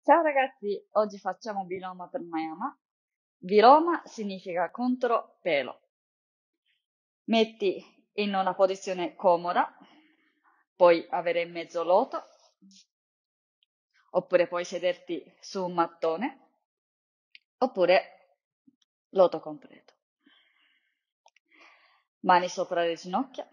Ciao ragazzi, oggi facciamo Viloma Pranayama. Viloma significa contropelo. Metti in una posizione comoda, puoi avere in mezzo loto, oppure puoi sederti su un mattone, oppure loto completo. Mani sopra le ginocchia.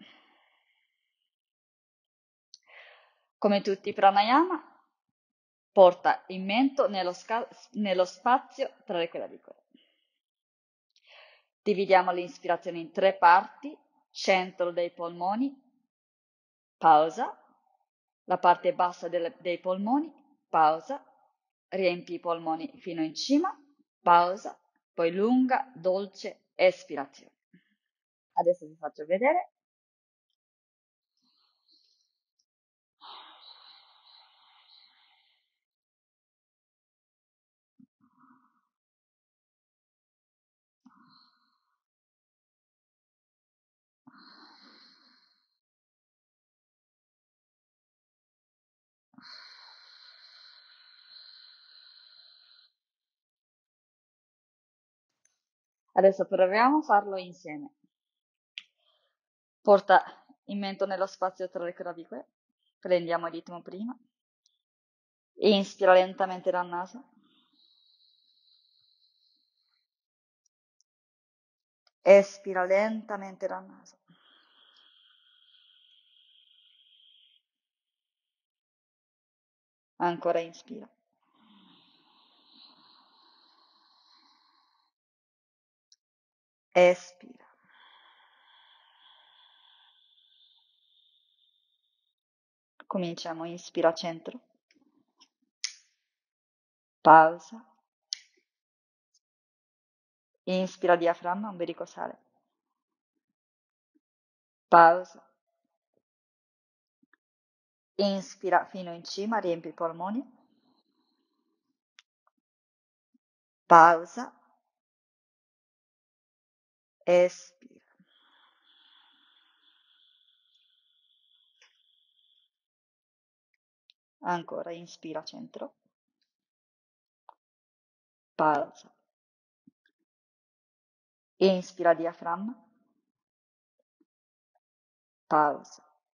Come tutti i pranayama, porta il mento nello spazio tra le clavicole. Dividiamo l'inspirazione in 3 parti: centro dei polmoni, pausa, la parte bassa dei polmoni, pausa, riempi i polmoni fino in cima, pausa, poi lunga, dolce espirazione. Adesso vi faccio vedere. Adesso proviamo a farlo insieme. Porta il mento nello spazio tra le clavicole. Prendiamo il ritmo prima. Inspira lentamente dal naso. Espira lentamente dal naso. Ancora inspira. Espira. Cominciamo, inspira centro. Pausa. Inspira diaframma, ombelico sale. Pausa. Inspira fino in cima, riempi i polmoni. Pausa. Espira. Ancora, inspira centro. Pausa. Inspira diaframma. Pausa.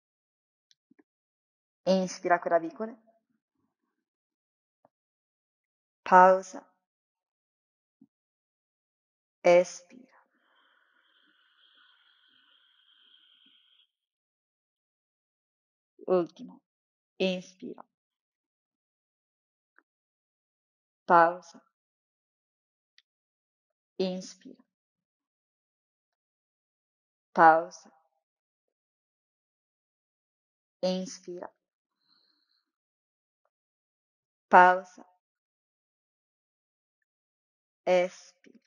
Inspira clavicole. Pausa. Espira. Ultimo. Inspira. Pausa. Inspira. Pausa. Inspira. Pausa. Espira.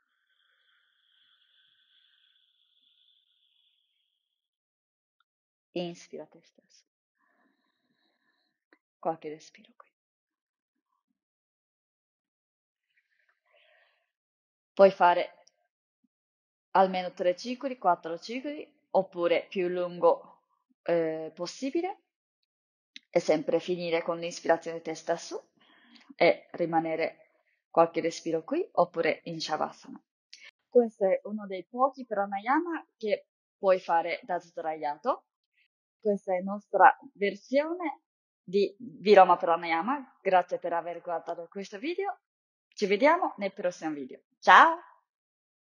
Inspira te stesso. Qualche respiro qui. Puoi fare almeno 3 cicli, 4 cicli, oppure più lungo possibile, e sempre finire con l'ispirazione testa su e rimanere qualche respiro qui, oppure in Shavasana. Questo è uno dei pochi pranayama che puoi fare da sdraiato. Questa è la nostra versione di Viloma Pranayama. Grazie per aver guardato questo video. Ci vediamo nel prossimo video. Ciao!